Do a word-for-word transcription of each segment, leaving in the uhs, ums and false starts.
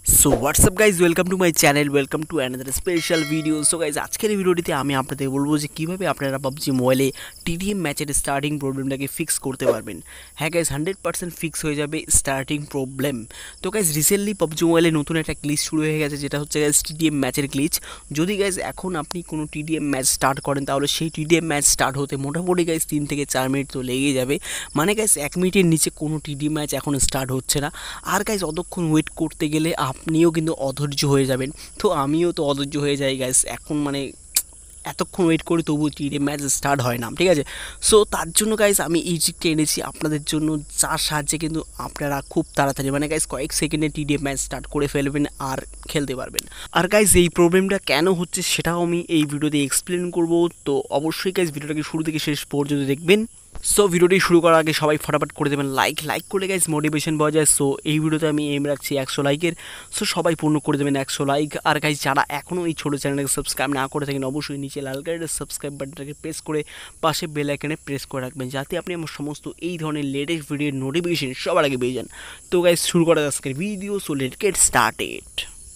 So WhatsApp guys, welcome to my channel, welcome to another special video. So guys, আজকের এই ভিডিওটিতে আমি আপনাদের বলবো যে কীভাবে আপনারা পাবজি মোবাইলে টিডিএম ম্যাচের স্টার্টিং প্রবলেমটাকে ফিক্স করতে পারবেন। হ্যাঁ গাইজ, হান্ড্রেড পার্সেন্ট ফিক্স হয়ে যাবে স্টার্টিং প্রবলেম। তো গাইজ, রিসেন্টলি পাবজি মোবাইলে নতুন একটা গ্লিচ শুরু হয়ে গেছে, যেটা হচ্ছে গাইজ টিডিএম ম্যাচের গ্লিচ। যদি গাইজ এখন আপনি কোনো টিডিএম ম্যাচ স্টার্ট করেন, তাহলে সেই টিডিএম ম্যাচ স্টার্ট হতে মোটামুটি গাইজ তিন থেকে চার মিনিট তো লেগেই যাবে। মানে গাইজ এক মিনিটের নিচে কোনো টিডিএম ম্যাচ এখন স্টার্ট হচ্ছে না। আর গাইজ অতক্ষণ ওয়েট করতে গেলে আপনিও কিন্তু অধৈর্য হয়ে যাবেন। তো আমিও তো অধৈর্য হয়ে যাই গাইজ, এখন মানে এতক্ষণ ওয়েট করি তবু টিডিএম ম্যাচ স্টার্ট হয় না, ঠিক আছে। সো তার জন্য গাইজ আমি এই ট্রিকটা এনেছি আপনাদের জন্য, যার সাহায্যে কিন্তু আপনারা খুব তাড়াতাড়ি মানে গাইজ কয়েক সেকেন্ডে টিডিএম ম্যাচ স্টার্ট করে ফেলবেন আর খেলতে পারবেন। আর গাইজ এই প্রবলেমটা কেন হচ্ছে সেটাও আমি এই ভিডিওতে এক্সপ্লেন করব। তো অবশ্যই গাইজ ভিডিওটাকে শুরু থেকে শেষ পর্যন্ত দেখবেন। সো ভিডিওটি শুরু করার আগে সবাই ফটাফট করে দেবেন লাইক লাইক করলে গাইজ মোটিভেশন পাওয়া যায়। সো এই ভিডিওতে আমি এম রাখছি একশো লাইকের। সো সবাই পূর্ণ করে দেবেন একশো লাইক। আর গাইজ যারা এখনও এই ছোটো চ্যানেলটাকে সাবস্ক্রাইব না করে থাকেন, অবশ্যই নিচে লাল কালারের সাবস্ক্রাইব বাটনটাকে প্রেস করে পাশে বেল আইকনে প্রেস করে রাখবেন, যাতে আপনি আমার সমস্ত এই ধরনের লেটেস্ট ভিডিওর নোটিফিকেশন সবার আগে পেয়ে যান। তো গাইজ শুরু করা আজকের video. So let get started.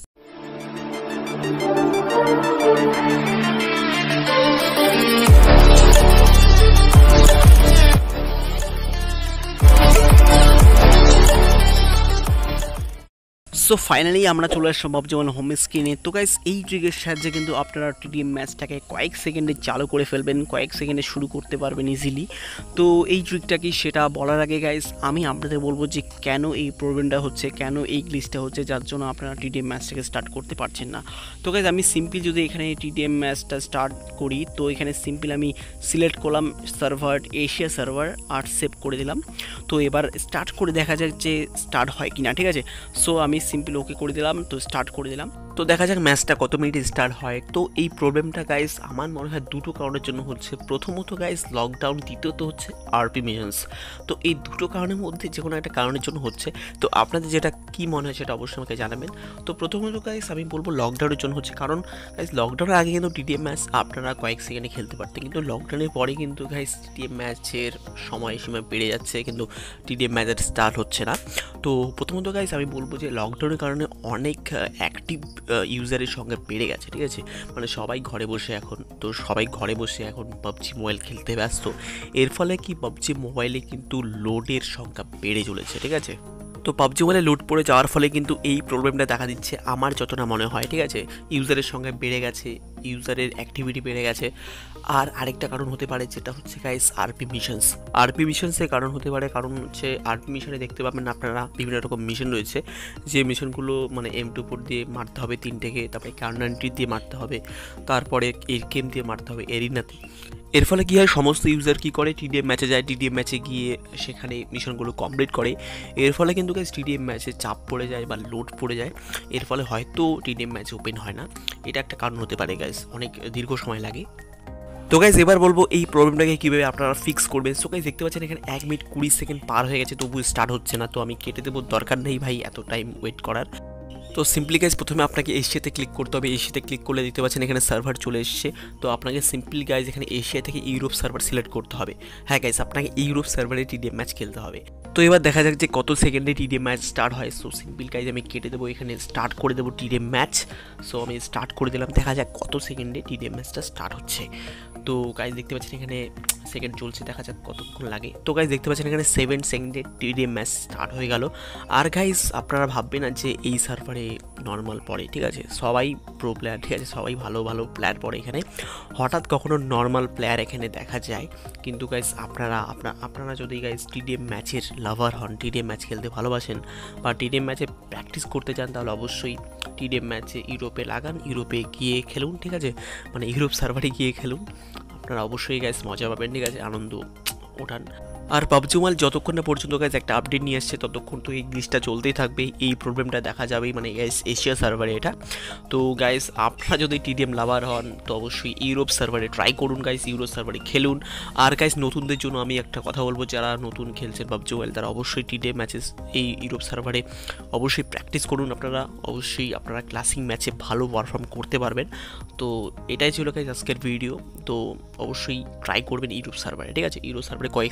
So finally আমরা চলে আসলাম পাবজি মোবাইল হোম স্ক্রিনে। তো গাইস এই ট্রিকের সাহায্যে কিন্তু আপনারা টিডিএম ম্যাচটাকে কয়েক সেকেন্ডে চালু করে ফেলবেন, কয়েক সেকেন্ডে শুরু করতে পারবেন ইজিলি। তো এই ট্রিকটা কি সেটা বলার আগে গাইস আমি আপনাদের বলবো যে কেন এই প্রবলেমটা হচ্ছে, কেন এই গ্লিচটা হচ্ছে যার জন্য আপনারা টিডিএম ম্যাচটাকে স্টার্ট করতে পারছেন না। তো গাইস আমি সিম্পল যদি এখানে টিডিএম ম্যাচটা স্টার্ট করি, তো এখানে সিম্পল আমি সিলেক্ট করলাম সার্ভার এশিয়া সার্ভার আর সেভ করে দিলাম। তো এবার স্টার্ট করে দেখা যাক যে স্টার্ট হয় কিনা, ঠিক আছে। সো আমি সিম্পল ওকে করে দিলাম, তো স্টার্ট করে দিলাম। তো দেখা যাক ম্যাচটা কত মিনিটে স্টার্ট হয়। তো এই প্রবলেমটা গাইস আমার মনে হয় দুটো কারণের জন্য হচ্ছে। প্রথমত গাইস লকডাউন, দ্বিতীয়ত হচ্ছে আরপি মিশনস। তো এই দুটো কারণের মধ্যে যে কোনো একটা কারণের জন্য হচ্ছে। তো আপনাদের যেটা কি মনে হয় সেটা অবশ্যই আমাকে জানাবেন। তো প্রথমত গাইস আমি বলবো লকডাউনের জন্য হচ্ছে, কারণ গাইস লকডাউনের আগে কিন্তু টিডিএম ম্যাচ আপনারা কয়েক সেকেন্ডে খেলতে পারতেন, কিন্তু লকডাউনের পরে কিন্তু গাইস টিডিএম ম্যাচের সময়সীমা বেড়ে যাচ্ছে, কিন্তু টিডিএম ম্যাচের স্টার্ট হচ্ছে না। তো প্রথমত গাইস আমি বলবো যে লকডাউনের কারণে অনেক অ্যাক্টিভ ইউজারের সঙ্গে বেড়ে গেছে, ঠিক আছে। মানে সবাই ঘরে বসে এখন, তো সবাই ঘরে বসে এখন পাবজি মোবাইল খেলতে ব্যস্ত। এর ফলে কি পাবজি মোবাইলে কিন্তু লোডের সংখ্যা বেড়ে চলেছে, ঠিক আছে। তো পাবজি মোবাইলে লোড পড়ে যাওয়ার ফলে কিন্তু এই প্রবলেমটা দেখা দিচ্ছে আমার যতটা মনে হয়, ঠিক আছে। ইউজারের সংখ্যা বেড়ে গেছে, ইউজারের অ্যাক্টিভিটি বেড়ে গেছে। আর আরেকটা কারণ হতে পারে যেটা হচ্ছে গাইস আরপি মিশনস। আরপি মিশনসের কারণ হতে পারে, কারণ হচ্ছে আরপি মিশনে দেখতে পাবেন আপনারা বিভিন্ন রকম মিশন রয়েছে, যে মিশনগুলো মানে এম টু ফোর দিয়ে মারতে হবে তিনটেকে, তারপরে কার নাইনটি দিয়ে মারতে হবে, তারপরে এর কেম দিয়ে মারতে হবে এরিনাতে। এর ফলে কী হয়, সমস্ত ইউজার কী করে টিডিএম ম্যাচে যায়, টিডিএম ম্যাচে গিয়ে সেখানে মিশনগুলো কমপ্লিট করে। এর ফলে কিন্তু গাইস টিডিএম ম্যাচে চাপ পড়ে যায় বা লোড পড়ে যায়। এর ফলে হয়তো টিডিএম ম্যাচ ওপেন হয় না, এটা একটা কারণ হতে পারে গাইস, অনেক দীর্ঘ সময় লাগে। তো গাইজ এবার বলবো এই প্রবলেমটাকে কীভাবে আপনারা ফিক্স করবেন। সো গাইজ দেখতে পাচ্ছেন এখানে এক মিনিট কুড়ি সেকেন্ড পার হয়ে গেছে, তবু স্টার্ট হচ্ছে না। তো আমি কেটে দেবো, দরকার নেই ভাই এত টাইম ওয়েট করার। তো সিম্পলি গাইজ প্রথমে আপনাকে এশিয়াতে ক্লিক করতে হবে। এশিয়াতে ক্লিক করলে দেখতে পাচ্ছেন এখানে সার্ভার চলে এসছে। তো আপনাকে সিম্পলি গাইজ এখানে এশিয়া থেকে ইউরোপ সার্ভার সিলেক্ট করতে হবে। হ্যাঁ গাইজ, আপনাকে ইউরোপ সার্ভারে টিডিএম ম্যাচ খেলতে হবে। তো এবার দেখা যাক যে কত সেকেন্ডে টিডিএম ম্যাচ স্টার্ট হয়। সো সিম্পল গাইজ আমি কেটে দেবো, এখানে স্টার্ট করে দেবো টিডিএম ম্যাচ। সো আমি স্টার্ট করে দিলাম, দেখা যাক কত সেকেন্ডে টিডিএম ম্যাচটা স্টার্ট হচ্ছে। তো গাইজ দেখতে পাচ্ছেন এখানে সেকেন্ড চলছে, দেখা যাক কতক্ষণ লাগে। তো গাইজ দেখতে পাচ্ছেন এখানে সেভেন সেকেন্ডে টিডিএম ম্যাচ স্টার্ট হয়ে গেল। আর গাইজ আপনারা ভাববেন না যে এই সার্ভারে নর্মাল পড়ে, ঠিক আছে, সবাই প্রো প্লেয়ার, ঠিক আছে, সবাই ভালো ভালো প্লেয়ার পড়ে এখানে। হঠাৎ কখনো নর্মাল প্লেয়ার এখানে দেখা যায়, কিন্তু গাইজ আপনারা আপনারা আপনারা যদি গাইজ টিডিএম ম্যাচের লাভার হন, টিডিএম ম্যাচ খেলতে ভালোবাসেন বা টিডিএম ম্যাচে প্র্যাকটিস করতে চান, তাহলে অবশ্যই টিডিএম ম্যাচে ইউরোপে লাগান, ইউরোপে গিয়ে খেলুন, ঠিক আছে, মানে ইউরোপ সার্ভারে গিয়ে খেলুন। আপনারা অবশ্যই গাইজ মজা পাবেন, ঠিক আছে, আনন্দ ওঠান। আর পাবজি মোবাইল যতক্ষণ না পর্যন্ত গাইজ একটা আপডেট নিয়ে আসছে ততক্ষণ তো এই গ্লিচটা চলতেই থাকবে, এই প্রবলেমটা দেখা যাবেই, মানে গাইজ এশিয়া সার্ভারে এটা। তো গাইজ আপনারা যদি টিডিএম লাভার হন তো অবশ্যই ইউরোপ সার্ভারে ট্রাই করুন গাইজ, ইউরোপ সার্ভারে খেলুন। আর গাইজ নতুনদের জন্য আমি একটা কথা বলবো, যারা নতুন খেলছেন পাবজি মোবাইল তারা অবশ্যই টিডিএম ম্যাচেস এই ইউরোপ সার্ভারে অবশ্যই প্র্যাকটিস করুন। আপনারা অবশ্যই আপনারা ক্লাসিং ম্যাচে ভালো পারফর্ম করতে পারবেন। তো এটাই ছিল গাইজ আজকের ভিডিও। তো অবশ্যই ট্রাই করবেন ইউরোপ সার্ভারে, ঠিক আছে, ইউরোপ সার্ভারে কয়েক সেকেন্ডে চালু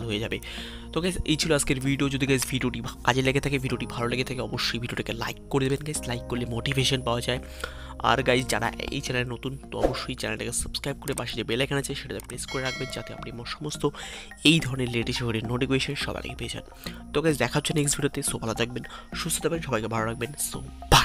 হয়ে যাবে। তো গাইস এই ছিল আজকের ভিডিও। যদি গাইস ভিডিওটি কাজে লেগে থাকে, ভিডিওটি ভালো লেগে থাকে, অবশ্যই ভিডিওটাকে লাইক করে দেবেন গাইস। লাইক করলে মোটিভেশন পাওয়া যায়। আর গাইস যারা এই চ্যানেলে নতুন, তো অবশ্যই চ্যানেলটাকে সাবস্ক্রাইব করে পাশে যে বেল আইকন আছে সেটাতে প্রেস করে রাখবেন, যাতে আপনি আমার সমস্ত এই ধরনের লেটেস্ট ভিডিওর নোটিফিকেশন সবার আগে পেয়ে যান। তো গাইস দেখা হচ্ছে নেক্সট ভিডিওতে। সো ভালো থাকবেন, সুস্থ থাকবেন, সবাইকে ভালো রাখবেন। সো